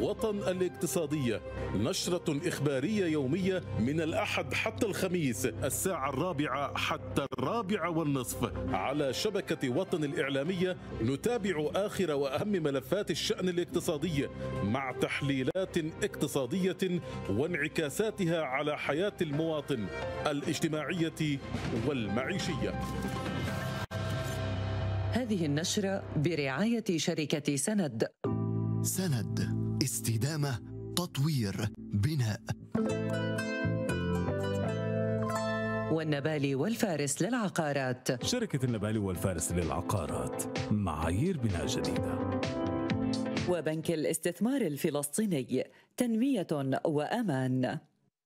وطن الاقتصادية، نشرة إخبارية يومية من الأحد حتى الخميس الساعة 4 حتى 4:30 على شبكة وطن الإعلامية. نتابع آخر وأهم ملفات الشأن الاقتصادي مع تحليلات اقتصادية وانعكاساتها على حياة المواطن الاجتماعية والمعيشية. هذه النشرة برعاية شركة سند. سند، استدامة، تطوير، بناء. والنبالي والفارس للعقارات. شركة النبالي والفارس للعقارات، معايير بناء جديدة. وبنك الاستثمار الفلسطيني، تنمية وأمان.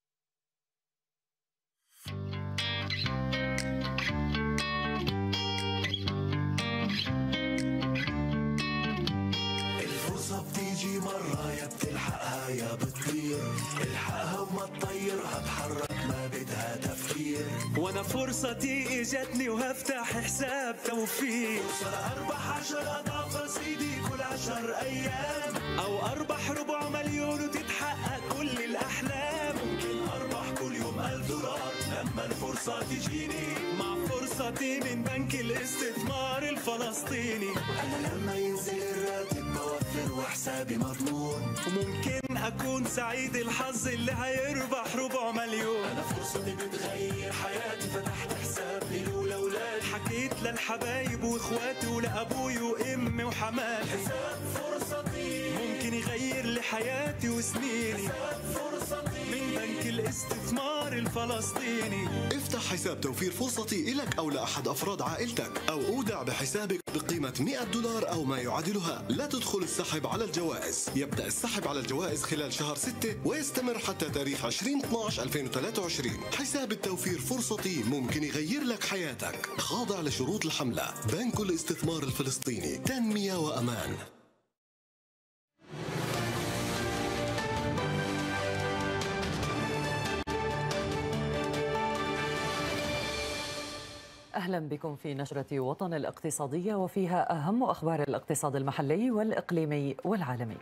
الفرصة بتيجي مرة يا بتلحقها يا بتطير، الحقها وما تطيرها، اتحرك ما بدها تفكير. وانا فرصتي اجتني وهفتح حساب توفير، فرصة لأربح 10 أضعاف رصيدي كل 10 أيام، او اربح ربع مليون وتتحقق كل الاحلام. ممكن أربح كل يوم $1000 لما الفرصة تجيني، مع فرصتي من بنك الاستثمار الفلسطيني. أنا لما ينزل الراتب بوفر وحسابي مضمون، وممكن اكون سعيد الحظ اللي هيربح ربع مليون. أنا فرصتي بتغير حياتي، فتحت حساب لي ولأولادي، حكيت للحبايب واخواتي ولابوي وامي وحماتي، حساب فرصتي ممكن يغير لي حياتي وسنيني. حساب فرصتي من بنك الاستثمار الفلسطيني. افتح حساب توفير فرصتي إلك أو لأحد أفراد عائلتك، أو أودع بحسابك بقيمة $100 أو ما يعادلها. لا تدخل السحب على الجوائز. يبدأ السحب على الجوائز خلال شهر 6 ويستمر حتى تاريخ 20/12/2023. حساب التوفير فرصتي ممكن يغير لك حياتك، خاضع لشروط الحملة. بنك الاستثمار الفلسطيني، تنمية وأمان. أهلا بكم في نشرة وطن الاقتصادية، وفيها أهم أخبار الاقتصاد المحلي والإقليمي والعالمي.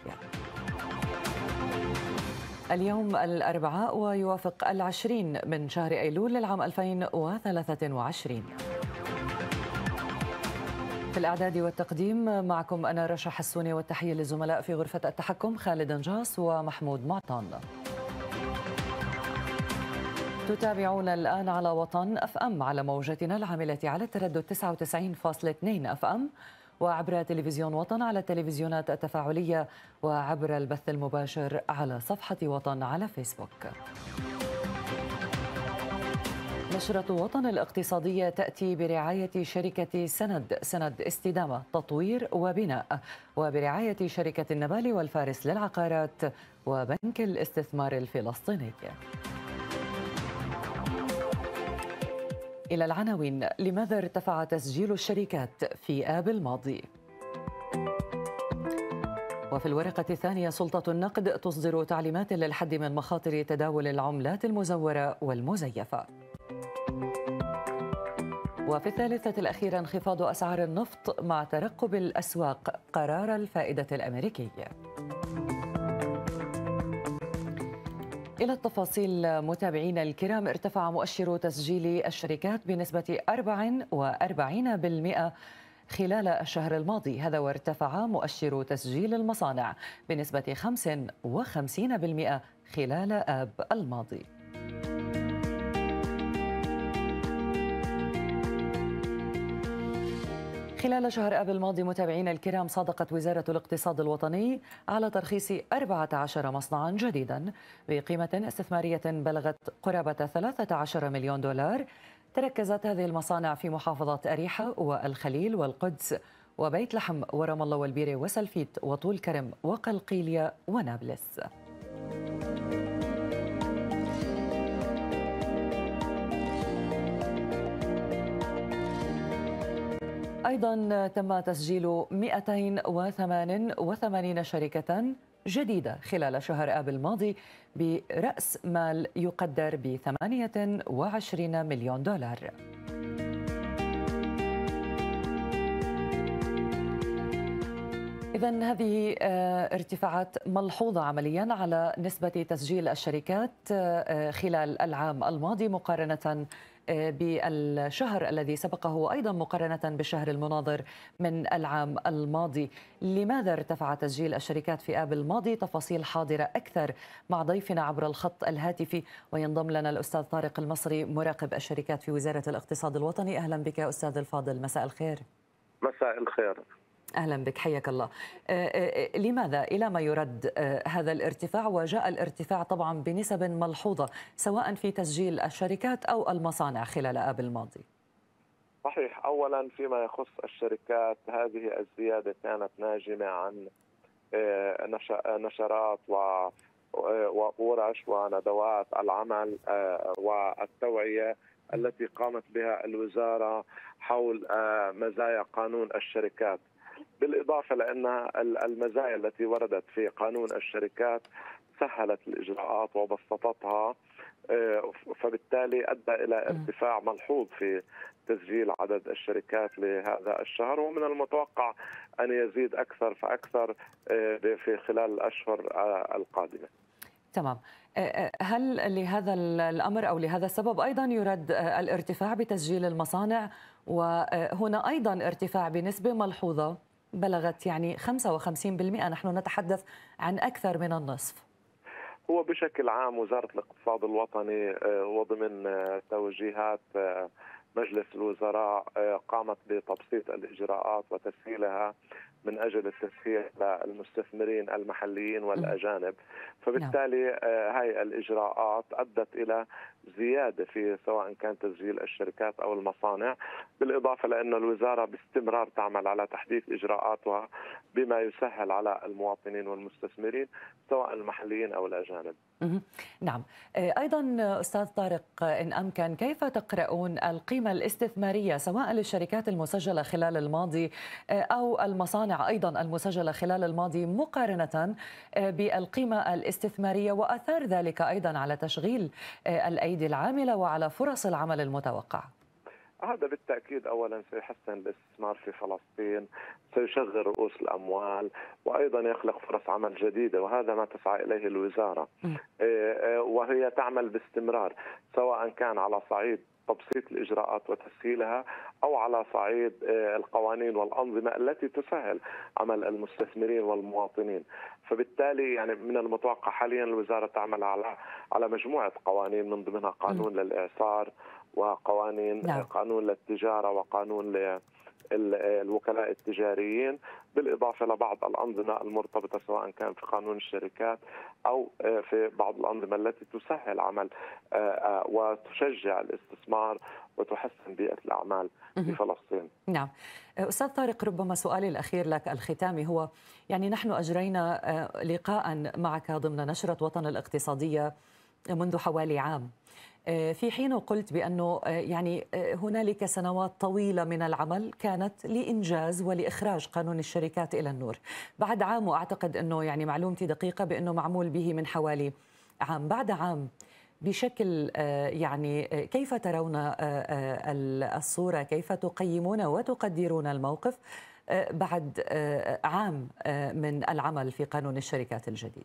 اليوم الأربعاء ويوافق 20 من شهر أيلول للعام 2023. في الإعداد والتقديم معكم أنا رشا حسوني، والتحية للزملاء في غرفة التحكم خالد نجاس ومحمود معطان. تتابعون الآن على وطن اف ام على موجتنا العاملة على التردد 99.2 اف ام، وعبر تلفزيون وطن على التلفزيونات التفاعلية، وعبر البث المباشر على صفحة وطن على فيسبوك. نشرة وطن الاقتصادية تأتي برعاية شركة سند، سند استدامة، تطوير وبناء، وبرعاية شركة النبالي والفارس للعقارات، وبنك الاستثمار الفلسطيني. إلى العناوين. لماذا ارتفع تسجيل الشركات في آب الماضي؟ وفي الورقة الثانية، سلطة النقد تصدر تعليمات للحد من مخاطر تداول العملات المزورة والمزيفة. وفي الثالثة الأخيرة، انخفاض أسعار النفط مع ترقب الأسواق قرار الفائدة الأمريكي. إلى التفاصيل متابعينا الكرام. ارتفع مؤشر تسجيل الشركات بنسبة 44% خلال الشهر الماضي، هذا وارتفع مؤشر تسجيل المصانع بنسبة 55% خلال آب الماضي. خلال شهر آب الماضي متابعينا الكرام، صادقت وزارة الاقتصاد الوطني على ترخيص 14 مصنعا جديدا بقيمة استثمارية بلغت قرابة $13 مليون. تركزت هذه المصانع في محافظات أريحة والخليل والقدس وبيت لحم ورام الله والبيرة وسلفيت وطول كرم وقلقيلية ونابلس. أيضا تم تسجيل 288 شركة جديدة خلال شهر آب الماضي برأس مال يقدر ب $28 مليون. إذن هذه ارتفاعات ملحوظة عمليا على نسبة تسجيل الشركات خلال العام الماضي مقارنة بالشهر الذي سبقه، وأيضا مقارنة بالشهر المناظر من العام الماضي. لماذا ارتفع تسجيل الشركات في آب الماضي؟ تفاصيل حاضرة أكثر مع ضيفنا عبر الخط الهاتفي، وينضم لنا الأستاذ طارق المصري مراقب الشركات في وزارة الاقتصاد الوطني. أهلا بك يا أستاذ الفاضل، مساء الخير. مساء الخير. أهلا بك، حياك الله. لماذا إلى ما يرد هذا الارتفاع؟ وجاء الارتفاع طبعا بنسب ملحوظة سواء في تسجيل الشركات أو المصانع خلال آب الماضي. صحيح. أولا فيما يخص الشركات، هذه الزيادة كانت ناجمة عن نشرات وورش وندوات العمل والتوعية التي قامت بها الوزارة حول مزايا قانون الشركات، بالإضافة لأن المزايا التي وردت في قانون الشركات سهلت الإجراءات وبسطتها، فبالتالي أدى إلى ارتفاع ملحوظ في تسجيل عدد الشركات لهذا الشهر، ومن المتوقع أن يزيد أكثر فأكثر في خلال الأشهر القادمة. تمام. هل لهذا الأمر أو لهذا السبب أيضا يرد الارتفاع بتسجيل المصانع؟ وهنا أيضا ارتفاع بنسبة ملحوظة بلغت يعني 55%، نحن نتحدث عن أكثر من النصف. هو بشكل عام وزارة الاقتصاد الوطني وضمن توجيهات مجلس الوزراء قامت بتبسيط الإجراءات وتسهيلها من أجل التسهيل للمستثمرين المحليين والأجانب، فبالتالي هاي الإجراءات أدت إلى زيادة في سواء كان تسجيل الشركات أو المصانع، بالإضافة لأن الوزارة باستمرار تعمل على تحديث إجراءاتها بما يسهل على المواطنين والمستثمرين سواء المحليين أو الأجانب. نعم. أيضا أستاذ طارق، إن أمكن، كيف تقرؤون القيمة الاستثمارية سواء للشركات المسجلة خلال الماضي أو المصانع أيضا المسجلة خلال الماضي مقارنة بالقيمة الاستثمارية، وأثار ذلك أيضا على تشغيل الأيدي العاملة وعلى فرص العمل المتوقعة؟ هذا بالتأكيد أولا سيحسن الاستثمار في فلسطين، سيشغل رؤوس الأموال، وأيضا يخلق فرص عمل جديدة، وهذا ما تسعى إليه الوزارة، وهي تعمل باستمرار سواء كان على صعيد تبسيط الإجراءات وتسهيلها أو على صعيد القوانين والأنظمة التي تسهل عمل المستثمرين والمواطنين. فبالتالي يعني من المتوقع حاليا الوزارة تعمل على مجموعة قوانين من ضمنها قانون للإعصار وقوانين قانون للتجارة وقانون الوكلاء التجاريين، بالإضافة لبعض الأنظمة المرتبطة سواء كان في قانون الشركات أو في بعض الأنظمة التي تسهل عمل وتشجع الاستثمار وتحسن بيئة الأعمال في فلسطين. نعم. أستاذ طارق، ربما سؤالي الأخير لك الختامي هو يعني نحن أجرينا لقاء معك ضمن نشرة وطن الاقتصادية منذ حوالي عام، في حين قلت بأنه يعني هنالك سنوات طويلة من العمل كانت لإنجاز ولإخراج قانون الشركات إلى النور. بعد عام، وأعتقد أنه يعني معلومتي دقيقة بأنه معمول به من حوالي عام، بعد عام بشكل يعني كيف ترون الصورة؟ كيف تقيمون وتقدرون الموقف بعد عام من العمل في قانون الشركات الجديد؟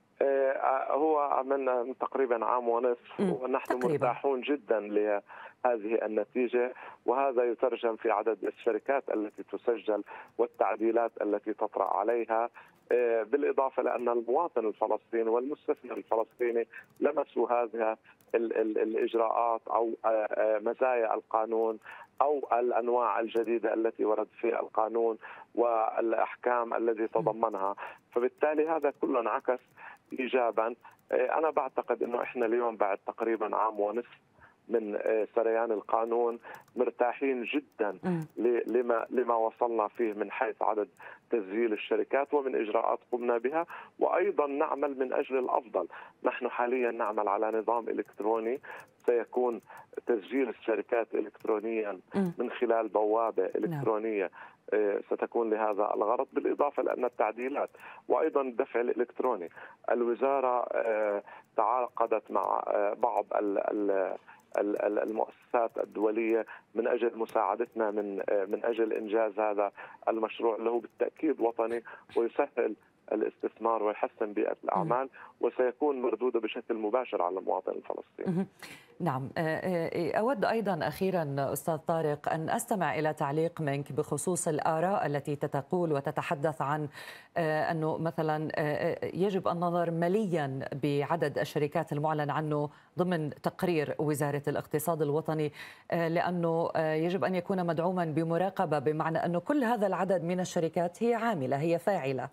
هو من تقريبا عام ونصف، ونحن مرتاحون جدا لهذه النتيجة، وهذا يترجم في عدد الشركات التي تسجل والتعديلات التي تطرأ عليها، بالإضافة لأن المواطن الفلسطيني والمستثمر الفلسطيني لمسوا هذه الإجراءات أو مزايا القانون أو الأنواع الجديدة التي ورد في القانون والأحكام التي تضمنها، فبالتالي هذا كله انعكس إيجابا. أنا بعتقد أنه إحنا اليوم بعد تقريبا عام ونصف من سريان القانون مرتاحين جدا لما وصلنا فيه من حيث عدد تسجيل الشركات ومن إجراءات قمنا بها، وأيضا نعمل من أجل الأفضل. نحن حاليا نعمل على نظام إلكتروني سيكون تسجيل الشركات إلكترونيا من خلال بوابة إلكترونية ستكون لهذا الغرض، بالإضافة لأن التعديلات وأيضا الدفع الإلكتروني. الوزارة تعاقدت مع بعض المؤسسات الدولية من أجل مساعدتنا من أجل إنجاز هذا المشروع اللي هو بالتأكيد وطني ويسهل الاستثمار ويحسن بيئة الأعمال وسيكون مردوده بشكل مباشر على المواطن الفلسطيني. نعم. أود أيضا أخيرا أستاذ طارق أن أستمع إلى تعليق منك بخصوص الآراء التي تقول وتتحدث عن أنه مثلا يجب النظر مليا بعدد الشركات المعلن عنه ضمن تقرير وزارة الاقتصاد الوطني، لأنه يجب أن يكون مدعوما بمراقبة، بمعنى أنه كل هذا العدد من الشركات هي عاملة، هي فاعلة.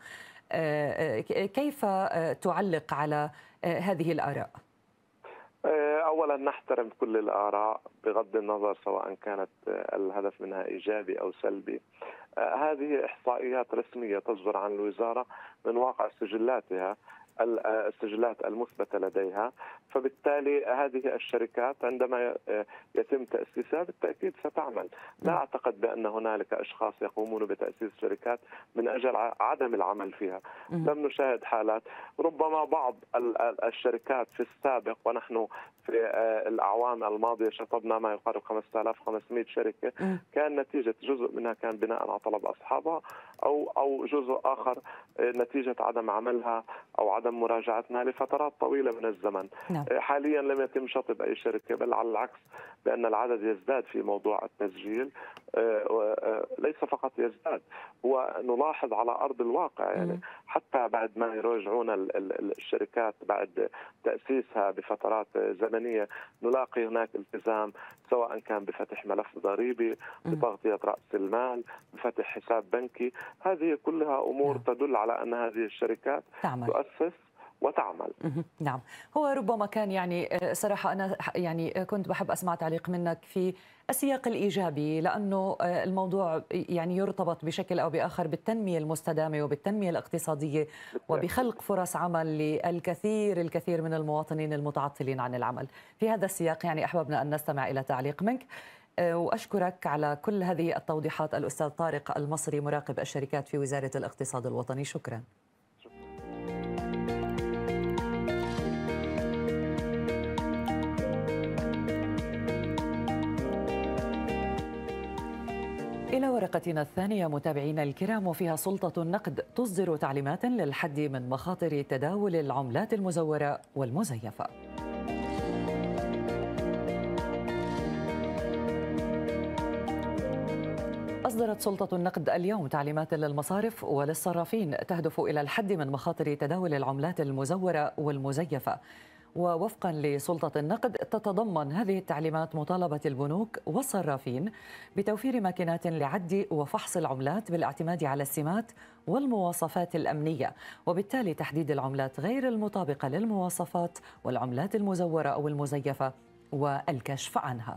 كيف تعلق على هذه الآراء؟ أولا نحترم كل الآراء بغض النظر سواء كانت الهدف منها إيجابي أو سلبي. هذه إحصائيات رسمية تصدر عن الوزارة من واقع سجلاتها، السجلات المثبتة لديها، فبالتالي هذه الشركات عندما يتم تأسيسها بالتأكيد ستعمل. لا أعتقد بأن هنالك أشخاص يقومون بتأسيس شركات من أجل عدم العمل فيها. لم نشاهد حالات، ربما بعض الشركات في السابق، ونحن في الأعوام الماضية شطبنا ما يقارب 5500 شركة، كان نتيجة جزء منها كان بناء على طلب أصحابها أو جزء آخر نتيجة عدم عملها أو عدم مراجعتنا لفترات طويلة من الزمن. حاليا لم يتم شطب أي شركة، بل على العكس بأن العدد يزداد في موضوع التسجيل. ليس فقط يزداد، هو نلاحظ على أرض الواقع يعني حتى بعد ما يراجعون الشركات بعد تأسيسها بفترات زمنية نلاقي هناك التزام، سواء كان بفتح ملف ضريبي، بتغطية رأس المال، بفتح حساب بنكي. هذه كلها أمور تدل على أن هذه الشركات تؤسس وتعمل. نعم. هو ربما كان يعني صراحة أنا يعني كنت بحب أسمع تعليق منك في السياق الإيجابي، لأنه الموضوع يعني يرتبط بشكل أو بآخر بالتنمية المستدامة وبالتنمية الاقتصادية وبخلق فرص عمل الكثير من المواطنين المتعطلين عن العمل. في هذا السياق يعني أحببنا أن نستمع إلى تعليق منك، وأشكرك على كل هذه التوضيحات الأستاذ طارق المصري، مراقب الشركات في وزارة الاقتصاد الوطني. شكرا. إلى ورقتنا الثانية متابعينا الكرام، وفيها سلطة النقد تصدر تعليمات للحد من مخاطر تداول العملات المزورة والمزيفة. أصدرت سلطة النقد اليوم تعليمات للمصارف وللصرافين تهدف إلى الحد من مخاطر تداول العملات المزورة والمزيفة. ووفقا لسلطة النقد تتضمن هذه التعليمات مطالبة البنوك والصرافين بتوفير ماكينات لعد وفحص العملات بالاعتماد على السمات والمواصفات الأمنية، وبالتالي تحديد العملات غير المطابقة للمواصفات والعملات المزورة أو المزيفة والكشف عنها.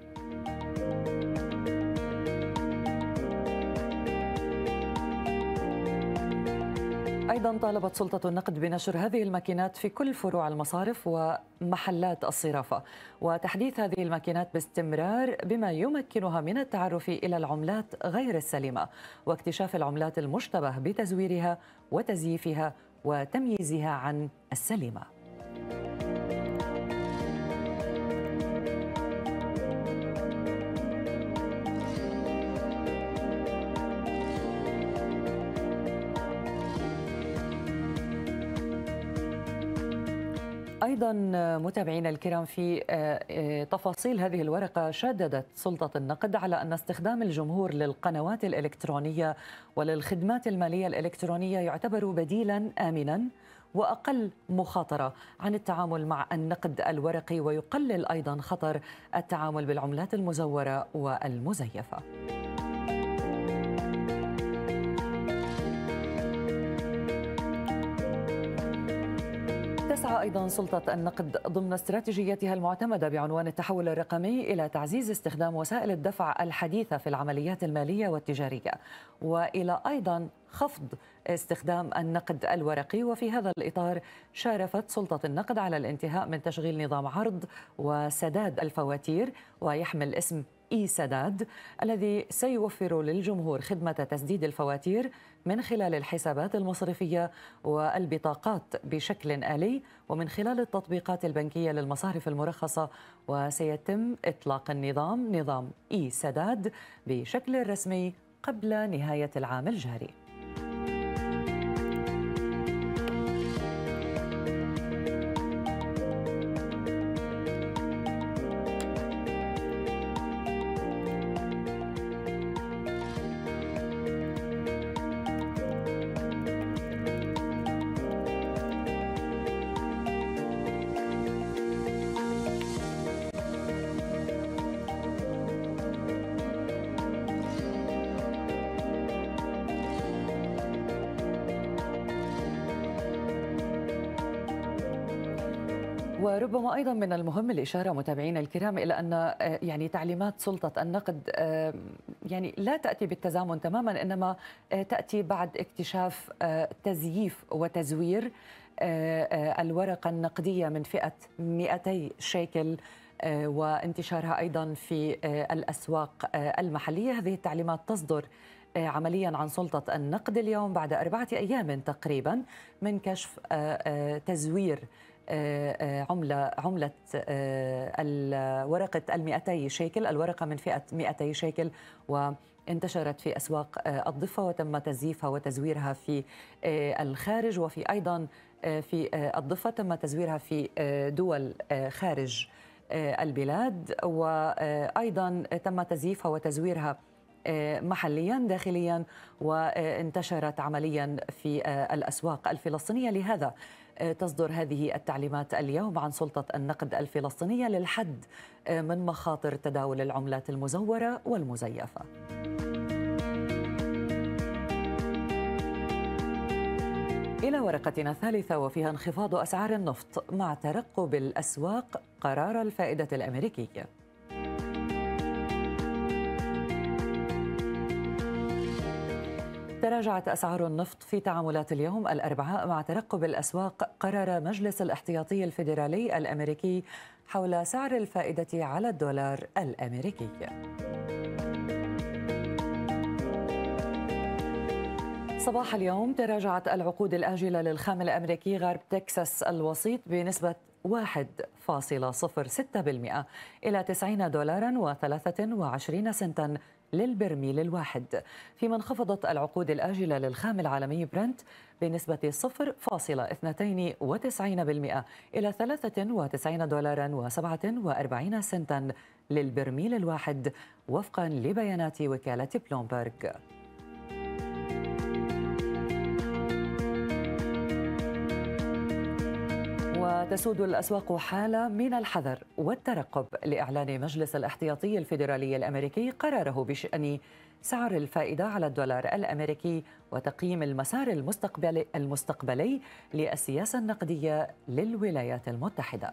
أيضا طالبت سلطة النقد بنشر هذه الماكينات في كل فروع المصارف ومحلات الصرافة، وتحديث هذه الماكينات باستمرار بما يمكنها من التعرف إلى العملات غير السليمة واكتشاف العملات المشتبه بتزويرها وتزييفها وتمييزها عن السليمة. أيضا متابعينا الكرام، في تفاصيل هذه الورقة شددت سلطة النقد على أن استخدام الجمهور للقنوات الإلكترونية وللخدمات المالية الإلكترونية يعتبر بديلا آمنا وأقل مخاطرة عن التعامل مع النقد الورقي، ويقلل أيضا خطر التعامل بالعملات المزورة والمزيفة. تسعى أيضا سلطة النقد ضمن استراتيجيتها المعتمدة بعنوان التحول الرقمي إلى تعزيز استخدام وسائل الدفع الحديثة في العمليات المالية والتجارية، وإلى أيضا خفض استخدام النقد الورقي. وفي هذا الإطار شارفت سلطة النقد على الانتهاء من تشغيل نظام عرض وسداد الفواتير، ويحمل اسم إي سداد الذي سيوفر للجمهور خدمة تسديد الفواتير من خلال الحسابات المصرفية والبطاقات بشكل آلي ومن خلال التطبيقات البنكية للمصارف المرخصة. وسيتم إطلاق نظام إي سداد بشكل رسمي قبل نهاية العام الجاري. وربما أيضا من المهم الإشارة متابعينا الكرام إلى أن يعني تعليمات سلطة النقد يعني لا تأتي بالتزامن تماما، إنما تأتي بعد اكتشاف تزييف وتزوير الورقة النقدية من فئة 200 شيكل وانتشارها أيضا في الأسواق المحلية. هذه التعليمات تصدر عمليا عن سلطة النقد اليوم بعد 4 أيام تقريبا من كشف تزوير عملة ورقة 200 شيكل، الورقة من فئة 200 شيكل، وانتشرت في أسواق الضفة وتم تزييفها وتزويرها في الخارج، وفي أيضا في الضفة تم تزويرها في دول خارج البلاد، وأيضا تم تزييفها وتزويرها محليا داخليا وانتشرت عمليا في الأسواق الفلسطينية. لهذا تصدر هذه التعليمات اليوم عن سلطة النقد الفلسطينية للحد من مخاطر تداول العملات المزورة والمزيفة. إلى ورقتنا الثالثة وفيها انخفاض أسعار النفط مع ترقب الأسواق قرار الفائدة الأمريكي. تراجعت أسعار النفط في تعاملات اليوم الأربعاء مع ترقب الأسواق قرار مجلس الاحتياطي الفيدرالي الأمريكي حول سعر الفائدة على الدولار الأمريكي. صباح اليوم تراجعت العقود الآجلة للخام الأمريكي غرب تكساس الوسيط بنسبة 1.06% إلى $90.23 للبرميل الواحد، فيما انخفضت العقود الآجلة للخام العالمي برنت بنسبة 0.092% إلى $93.47 للبرميل الواحد وفقا لبيانات وكالة بلومبرغ. وتسود الأسواق حالة من الحذر والترقب لإعلان مجلس الاحتياطي الفيدرالي الأمريكي قراره بشأن سعر الفائدة على الدولار الأمريكي وتقييم المسار المستقبلي للسياسة النقدية للولايات المتحدة.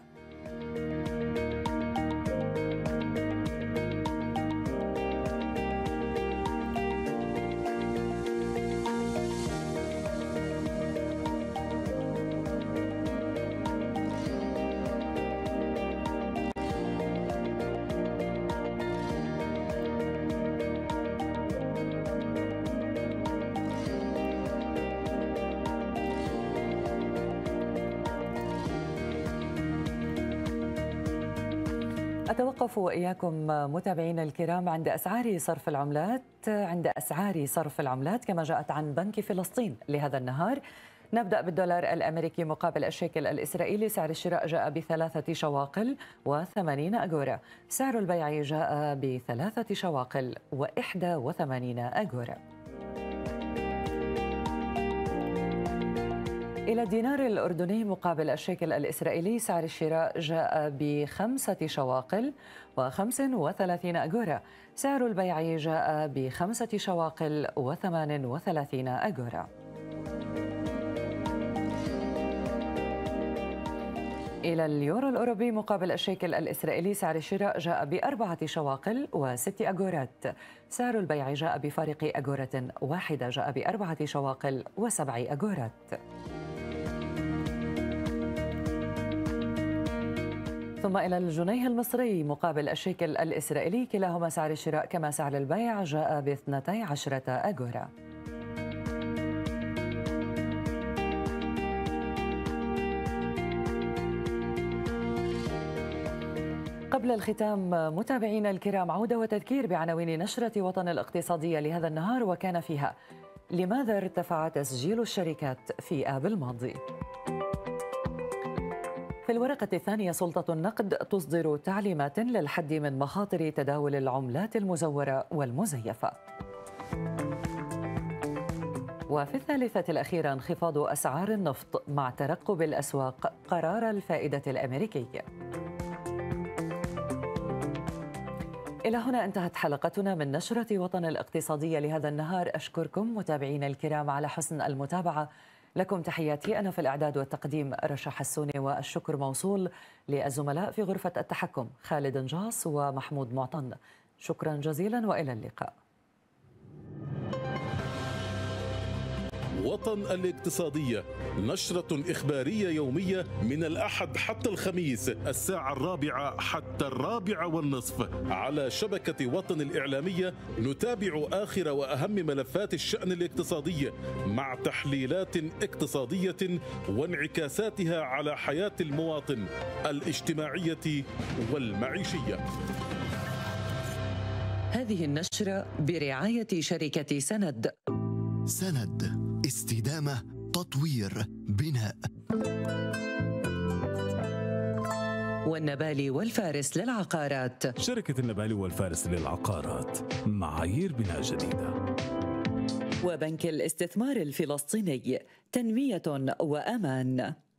أتوقف وإياكم متابعينا الكرام عند أسعار صرف العملات كما جاءت عن بنك فلسطين لهذا النهار. نبدأ بالدولار الأمريكي مقابل الشيكل الإسرائيلي. سعر الشراء جاء ب3 شواقل و80 أغورا، سعر البيع جاء ب3 شواقل و81 أغورا. إلى الدينار الأردني مقابل الشيكل الإسرائيلي سعر الشراء جاء ب5 شواقل و35 أغورا، سعر البيع جاء ب5 شواقل و38 أغورا. إلى اليورو الأوروبي مقابل الشيكل الإسرائيلي سعر الشراء جاء ب4 شواقل و6 أغورات، سعر البيع جاء بفارق أغورة واحدة، جاء ب4 شواقل و7 أغورات. ثم إلى الجنيه المصري مقابل الشيكل الإسرائيلي، كلاهما سعر الشراء كما سعر البيع جاء ب 12 أغورا. قبل الختام متابعينا الكرام، عودة وتذكير بعناوين نشرة وطن الاقتصادية لهذا النهار، وكان فيها: لماذا ارتفع تسجيل الشركات في آب الماضي؟ في الورقة الثانية، سلطة النقد تصدر تعليمات للحد من مخاطر تداول العملات المزورة والمزيفة. وفي الثالثة الأخيرة، انخفاض أسعار النفط مع ترقب الأسواق قرار الفائدة الأمريكي. إلى هنا انتهت حلقتنا من نشرة وطن الاقتصادية لهذا النهار. أشكركم متابعينا الكرام على حسن المتابعة. لكم تحياتي، أنا في الإعداد والتقديم رشا حسوني، والشكر موصول للزملاء في غرفة التحكم خالد نجاص ومحمود معطن. شكرا جزيلا وإلى اللقاء. وطن الاقتصادية، نشرة إخبارية يومية من الأحد حتى الخميس 4:00 حتى 4:15 على شبكة وطن الإعلامية. نتابع آخر وأهم ملفات الشأن الاقتصادي مع تحليلات اقتصادية وانعكاساتها على حياة المواطن الاجتماعية والمعيشية. هذه النشرة برعاية شركة سند. سند، استدامة، تطوير، بناء. والنبالي والفارس للعقارات. شركة النبالي والفارس للعقارات، معايير بناء جديدة. وبنك الاستثمار الفلسطيني، تنمية وأمان.